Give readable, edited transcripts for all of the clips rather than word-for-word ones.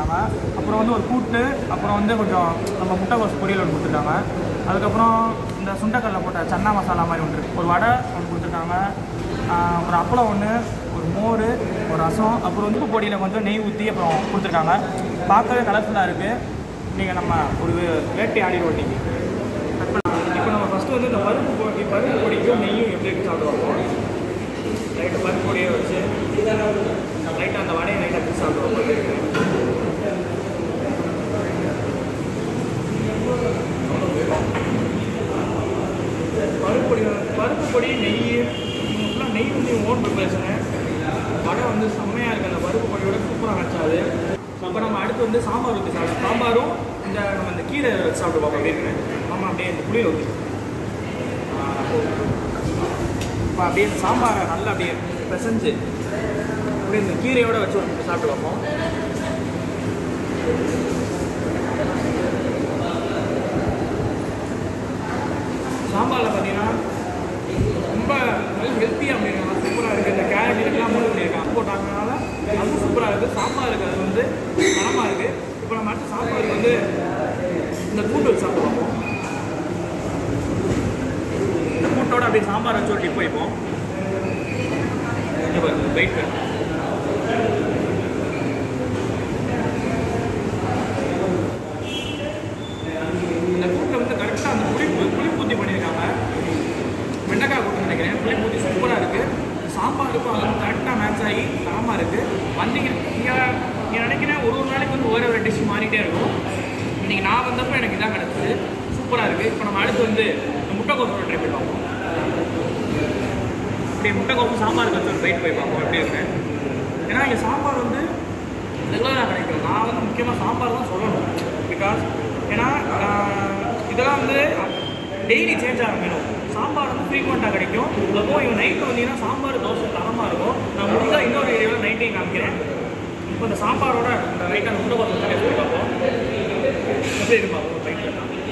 கொடுத்துருக்காங்க. அப்புறம் வந்து ஒரு கூட்டு, அப்புறம் வந்து கொஞ்சம் நம்ம முட்டைகோஸ் பொரியல் ஒன்று கொடுத்துருக்காங்க. அதுக்கப்புறம் இந்த சுண்டைக்கல்ல போட்ட சன்னா மசாலா மாதிரி ஒன்று, ஒரு வடை ஒன்று கொடுத்துருக்காங்க. ஒரு அப்பளம் ஒன்று, ஒரு மோர், ஒரு ரசம், அப்புறம் வந்து உப்பு பொடியில் கொஞ்சம் நெய் ஊற்றி அப்புறம் கொடுத்துருக்காங்க. பார்க்கவே கலர்ஃபுல்லாக இருக்குது. நீங்கள் நம்ம ஒரு வேட்டி ஆடி ரொட்டிக்கு கட் பண்ண. இப்போ நம்ம ஃபஸ்ட்டு வந்து இந்த பருப்பு பொடிக்கும் நெய்யும் எப்படி இருக்கு சாப்பிடுவோம். லைட்டாக பருப்பு பொடியை வச்சு லைட்டாக அந்த வடையை லைட்டாக பிடிச்சி சாப்பிடுவோம். பருப்பு பொடி நெய் ஃபுல்லாக நெய் வந்து ஓன் ப்ரிப்பரேஷனு. வடை வந்து செம்மையாக இருக்குது. அந்த பருப்பு பொடியோட சூப்பராக வச்சாது. அப்போ நம்ம அடுத்து வந்து சாம்பார் ஊற்றி சாப்பிடுவோம். சாம்பாரும் நம்ம இந்த கீரை வச்சு சாப்பிடுவோம். அப்படின்னு நம்ம அப்படியே இந்த புளியை ஊற்றி இப்போ அப்படியே சாம்பாரை நல்லா அப்படியே பிசைஞ்சு அப்படியே இந்த கீரையோடு வச்சு சாப்பிட்டு பார்ப்போம். சாம்பாரில் பார்த்தீங்கன்னா ரொம்ப ஹெல்த்தியாக அப்படிங்கிறாங்க. சூப்பராக இருக்குது. இந்த கேரட் இதெல்லாம் மூணு பண்ணியிருக்காங்க போட்டாங்கனால அது சூப்பராக இருக்குது. சாம்பாருக்கு அது வந்து மனமாக இருக்குது. இப்போ நம்ம அடுத்து சாம்பாருக்கு வந்து இந்த கூட்டு வச்சு சாப்பிடுவோம். இந்த கூட்டோட அப்படியே சாம்பார் வச்சு ஒரு டிப் வைப்போம். வெயிட் இந்த கூட்டில் வந்து கரெக்டாக அந்த புளிப்பூத்தி பண்ணியிருக்காங்க. வெண்டைக்காய் கூட்டு நினைக்கிறேன். புளிப்பூத்தி சூப்பராக இருக்குது. சாம்பாருக்கும் அது வந்து கரெக்டாக மேட்ச் ஆகி தரமாக இருக்குது. வந்தீங்க நீங்கள் நினைக்கிறேன் ஒரு நாளைக்கு வந்து ஒரே ஒரு டிஷ் மாறிட்டே இருக்கும். இன்றைக்கி நான் வந்தப்போ எனக்கு இதான் கிடச்சிது. சூப்பராக இருக்குது. இப்போ நம்ம அடுத்து வந்து முட்டைக்கோசோட ட்ரை பண்ணி பார்ப்போம். அப்படியே முட்டைக்கோசு சாம்பாருக்கு வச்சு ஒரு பைட் போய் பார்ப்போம் எப்படி இருக்கு. ஏன்னா இங்கே சாம்பார் வந்து ரெகுலராக கிடைக்கும். நான் வந்து முக்கியமாக சாம்பார் தான் சொல்லணும். பிகாஸ் ஏன்னா இதெல்லாம் வந்து டெய்லி சேஞ்ச் ஆகும் மெனு. சாம்பார் வந்து ஃப்ரீக்வெண்ட்டாக கிடைக்கும். அதுவும் இவன் நைட்டு வந்தீங்கன்னா சாம்பார் தோசை தரமாக இருக்கும். நான் முடிஞ்சால் இன்னொரு ஏரியாவில் நைட்டையும் காமிக்கிறேன். இப்போ இந்த சாம்பாரோட இந்த ரைட்டாக அந்த முட்டைக்கோசு டேஸ்ட் பண்ணி பார்ப்போம். எப்படி இருக்கு பார்ப்போம். ரைட்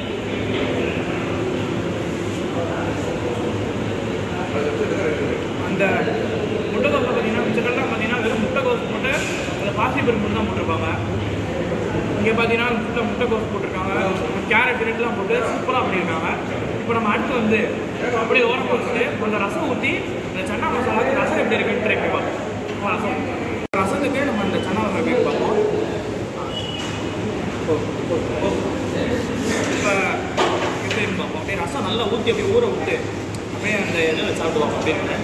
அந்த முட்டைக்கோஸில் பார்த்தீங்கன்னா மிச்சக்கெல்லாம் பார்த்தீங்கன்னா வெறும் முட்டைக்கோஸ் போட்டு அந்த பாசி பருப்பு தான் போட்டிருப்பாங்க. இங்கே பார்த்தீங்கன்னா முட்டைக்கோஸ் போட்டிருக்காங்க. கேரட் ரெட்லாம் போட்டு சூப்பராக பண்ணியிருக்காங்க. இப்போ நம்ம அடுத்து வந்து அப்படியே ஓரம் வச்சுட்டு அந்த ரசம் ஊற்றி இந்த சன்னா மசாலாவுக்கு ரசம் எப்படி இருக்குன்னு ட்ரை பண்ணி பார்ப்போம். ரசத்துக்கு நம்ம அந்த சன்னா மசாலா எப்படி பார்ப்போம். இப்போ எப்படி பார்ப்போம். அப்படியே ரசம் நல்லா ஊற்றி அப்படியே ஊற விட்டு அப்படியே அந்த இதில் சாப்பிடுவோம். அப்படின்னு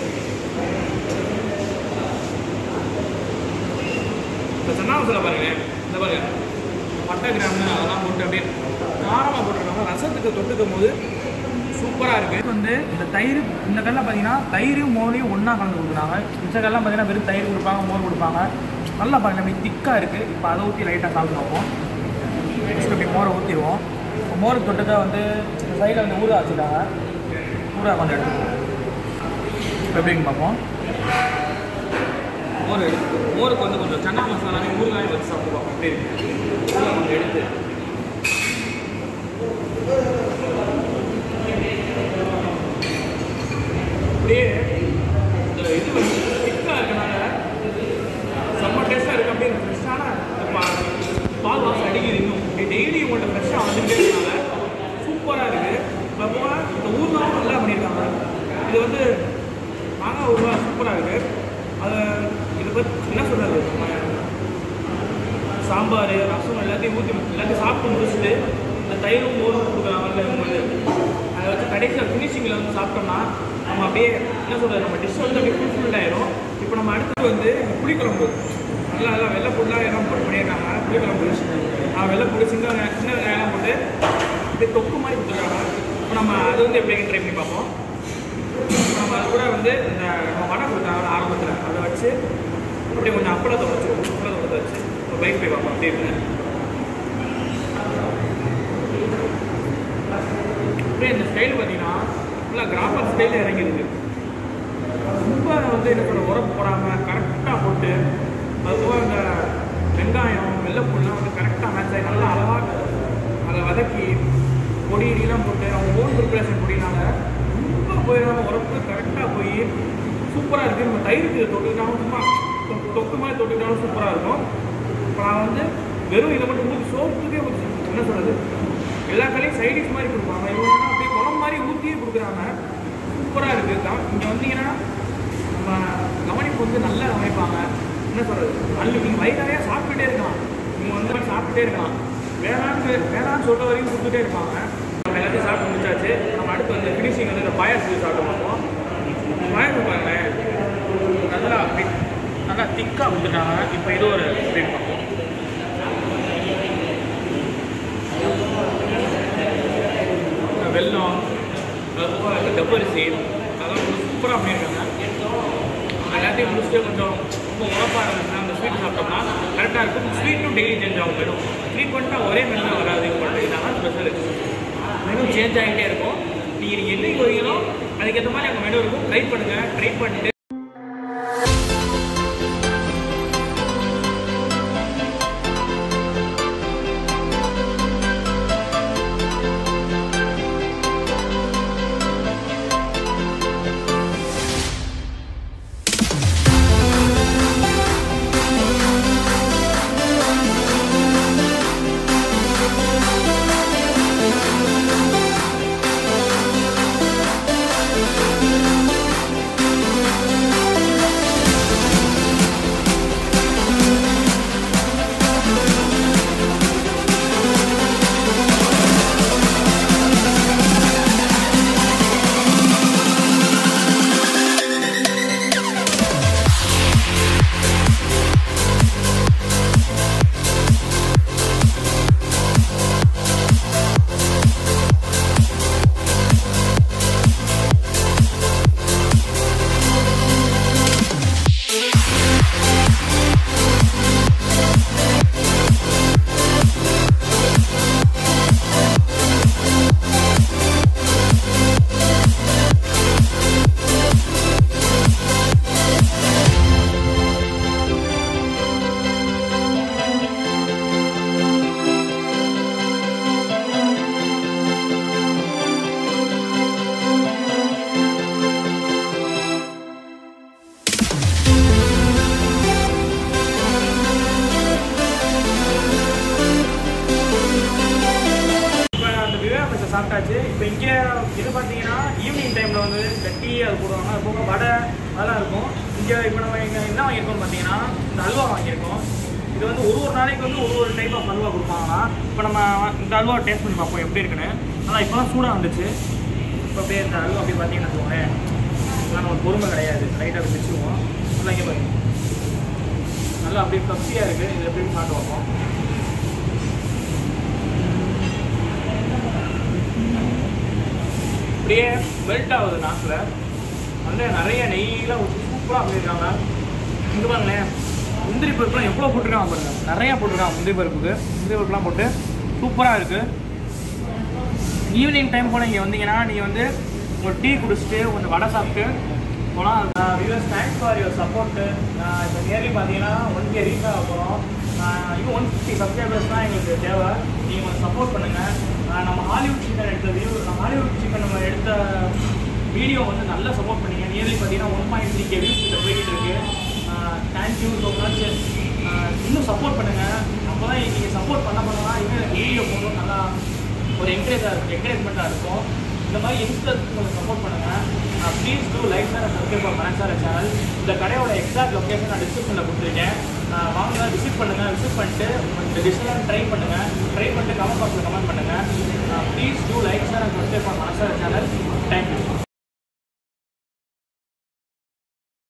இப்போ சன்னா மசாலா பாருங்கள். இந்த பாருங்க பட்டை கிராம்பு அதெல்லாம் போட்டு அப்படியே காரமாக போட்டுருக்காங்க. ரசத்துக்கு தொட்டுக்கும் போது சூப்பராக இருக்குது. வந்து இந்த தயிர் இந்த கல்லில் பார்த்தீங்கன்னா தயிரும் மோரையும் ஒன்றா கலந்து கொடுக்குறாங்க. மிச்ச கல்லாம் பார்த்தீங்கன்னா வெறும் தயிர் கொடுப்பாங்க, மோர் கொடுப்பாங்க. நல்லா பாருங்கள் அப்படி திக்காக இருக்குது. இப்போ அதை ஊற்றி லைட்டாக சாப்பிட்டு பார்ப்போம். ஃபஸ்ட்டு அப்படி மோரை ஊற்றிடுவோம். மோருக்கு தொட்டுக்க வந்து இந்த சைடில் வந்து ஊறுகாய் வச்சுட்டாங்க. ஊறுகாய் கொஞ்சம் எடுத்துக்குவோம். எப்படின்னு பார்ப்போம். மோருக்கு வந்து கொஞ்சம் சன்னா மசாலாவே ஊறுகாயும் வச்சு சாப்பிடுவோம். அப்படி ஊறுகாய் கொஞ்சம் எடுத்து அப்படியே இந்த இது வந்து திக்காக இருக்கனால செம்ம டேஸ்ட்டாக இருக்குது. அப்படியே ஃப்ரெஷ்ஷான பால் வாசம் அடிக்குது. இன்னும் டெய்லி உங்கள்கிட்ட ஃப்ரெஷ்ஷாக வந்துகிட்டே இருக்கனால சூப்பராக இருக்குது. அப்போ இந்த ஊறுகாயும் நல்லா பண்ணியிருக்காங்க. இது வந்து மாங்காய் ஊறுகாய் சூப்பராக இருக்குது. அதை இதை பற்றி என்ன சொல்கிறது, சாம்பார் ரசம் எல்லாத்தையும் சாப்பிட்டு முடிச்சுட்டு இந்த தயிரும் மோரும் கொடுக்குறாங்கல்ல உங்களுக்கு, அதை வச்சு கடைசியில் ஃபினிஷிங்கில் வந்து சாப்பிட்டோம்னா நம்ம அப்படியே என்ன சொல்கிறது, நம்ம டிஷ் வந்து அப்படியே ஃபுல்ஃபில்ட் ஆகிடும். இப்போ நம்ம அடுத்தது வந்து புளிக்குழம்பு நல்லா வெள்ளை பொருளாக எல்லாம் போட்டு பண்ணியிருக்காங்க. புளிக்குழம்பு வெள்ளைப்பூடி சின்ன வெங்காயம் போட்டு அப்படியே தொக்கு மாதிரி கொடுத்துருக்காங்க. இப்போ நம்ம அது வந்து எப்படி ட்ரை பண்ணி பார்ப்போம். நம்ம அது கூட வந்து இந்த நம்ம வடை கொடுத்தாங்க ஆரம்பத்தில், அதை வச்சு அப்படியே கொஞ்சம் அப்பளத்தை வச்சு ஒரு பைக் போய் பார்ப்போம். அப்படி இருக்கு அப்படியே இந்த ஸ்டைல் பார்த்தீங்கன்னா ஃபுல்லாக கிராமர் ஸ்டைலில் இறங்கிருக்கு. ரொம்ப வந்து என்ன சொல்ல உரப்பு போடாமல் கரெக்டாக போட்டு, அதுபோக இந்த வெங்காயம் வெள்ளைப்பூலாம் வந்து கரெக்டாக மேட்ச் ஆகி நல்லா அழகாக அதை வதக்கி பொடியெல்லாம் போட்டு அவங்க ஓன் ப்ரிப்பரேஷன் பொடினால ரொம்ப போயிடாமல் உரப்பு கரெக்டாக போய் சூப்பராக இருக்குது. நம்ம தயிருக்கு தொட்டுக்கிட்டாலும் சும்மா தொக்கு மாதிரி தொட்டுக்கிட்டாலும் சூப்பராக இருக்கும். இப்போ நான் வந்து வெறும் இதை மட்டும் ஊற்றி சோப்புக்கே ஊற்றி என்ன சொல்கிறது எல்லா கடையும் சைடிஷ் மாதிரி கொடுப்பாங்க. இவங்க அப்படியே குழம்பு மாதிரி ஊற்றியே கொடுக்குறாங்க. சூப்பராக இருக்குது. இங்கே வந்தீங்கன்னா நம்ம கவனிப்பு வந்து நல்லா கவனிப்பாங்க. என்ன சொல்கிறது நல்ல நீங்கள் வயிறாரையாக சாப்பிட்டுட்டே இருக்கலாம். நீங்கள் வந்து சாப்பிட்டுட்டே இருக்கலாம். வேணான்னு சொல்கிற வரைக்கும் கொடுத்துட்டே இருப்பாங்க. நம்ம எல்லாத்தையும் சாப்பிட்டு முடிச்சாச்சு. நம்ம அடுத்து வந்து ஃபினிஷிங் வந்து இந்த பாயாசம் சாப்பிட்டு பார்ப்போம். பாயாசம் பாருங்களேன் நல்லா திக்காக கொடுத்துட்டாங்க. இப்போ இது ஒரு ஸ்வீட் பார்ப்போம். வெல்லம் அதுக்கப்புறம் டப்பரிசி அதெல்லாம் கொஞ்சம் சூப்பராக பண்ணியிருக்காங்க. எல்லாத்தையும் முடிச்சுட்டு கொஞ்சம் ரொம்ப உரப்பாக இருந்துச்சுன்னா அந்த ஸ்வீட் சாப்பிட்டோம்னா கரெக்டாக இருக்கும். ஸ்வீட்டும் டெய்லி சேஞ்ச் ஆகும். மெனு ஃப்ரீக்வெண்ட்டாக ஒரே மெனு வராது. பட் இதெல்லாம் ஸ்பெஷல். மெனு சேஞ்ச் ஆகிட்டே இருக்கும். நீங்கள் என்னைக்கு வரீங்களோ அதுக்கேற்ற மாதிரி அங்கே மெனு இருக்கும். ட்ரை பண்ணுங்கள். ட்ரை பண்ணிட்டு சாப்பிட்டாச்சு. இப்போ இங்கே இது பார்த்தீங்கன்னா ஈவினிங் டைமில் வந்து இந்த டீ அது போடுவாங்க. அது போக வடை அதெல்லாம் இருக்கும். இங்கே இப்போ நம்ம இங்கே என்ன வாங்கியிருக்கோம்னு பார்த்தீங்கன்னா இந்த அல்வா வாங்கியிருக்கோம். இது வந்து ஒரு நாளைக்கு வந்து ஒரு டைப் ஆஃப் அல்வா கொடுப்பாங்கன்னா இப்போ நம்ம இந்த அல்வா டேஸ்ட் பண்ணி பார்ப்போம் எப்படி இருக்குன்னு. ஆனால் இப்போ தான் சூடாக வந்துச்சு. இப்போ அப்படியே இந்த அல்வா அப்படி பார்த்தீங்கன்னா வச்சுக்கோங்களேன் இதெல்லாம் நம்ம பொறுமை கிடையாது. லைட்டாக அப்படி வச்சுருவோம். நல்லா இங்கே பாருங்க நல்லா அப்படியே கப்சியாக இருக்குது. இது எப்படின்னு சாப்பிட்டு பார்ப்போம். அப்படியே மெல்ட் ஆகுது நாக்கில். வந்து நிறைய நெய்யெலாம் ஊற்றி சூப்பராக பண்ணியிருக்காங்க. இங்கே பாருங்களேன் முந்திரி பருப்புலாம் எவ்வளோ போட்டிருக்காங்க பாருங்கள். நிறையா போட்டிருக்காங்க முந்திரி பருப்புலாம் போட்டு சூப்பராக இருக்குது. ஈவினிங் டைம் போல் இங்கே வந்தீங்கன்னா நீங்கள் வந்து ஒரு டீ குடிச்சிட்டு கொஞ்சம் வடை சாப்பிட்டு போனால் viewers thanks for your support. இப்போ நியர்லி பார்த்தீங்கன்னா 1K ரீச் ஆக போகிறோம். இன்னும் 150 சப்ஸ்கிரைபர்ஸ் தான் எங்களுக்கு தேவை. நீங்கள் கொஞ்சம் சப்போர்ட் பண்ணுங்கள். நம்ம ஹாலிவுட் சிக்கன் நம்ம எடுத்த வீடியோ வந்து நல்லா சப்போர்ட் பண்ணிங்க. நியர்லி பார்த்தீங்கன்னா 1.3K வியூஸ் கிட்ட போய்கிட்டு இருக்கு. Thank you so much. இன்னும் சப்போர்ட் பண்ணுங்கள். அப்போ தான் நீங்கள் சப்போர்ட் பண்ணலாம் இன்னும் வீடியோ போகணும் நல்லா ஒரு என்கரேஜ்மெண்ட்டாக இருக்கும். இந்த மாதிரி யங்ஸ்டர்ஸ்க்கு கொஞ்சம் சப்போர்ட் பண்ணுங்கள். Please do like and subscribe for Manasara channel. இந்த கடையோட எக்ஸாக்ட் லொக்கேஷன் நான் டிஸ்கிரிப்ஷனில் கொடுத்துருக்கேன். வாங்க விசிட் பண்ணுங்கள். விசிட் பண்ணிட்டு இந்த டிஷ்ஷெல்லாம் ட்ரை பண்ணிட்டு கமெண்ட் பாக்ஸில் கமெண்ட் பண்ணுங்கள். Please do like and subscribe for Manasara channel. Thank you.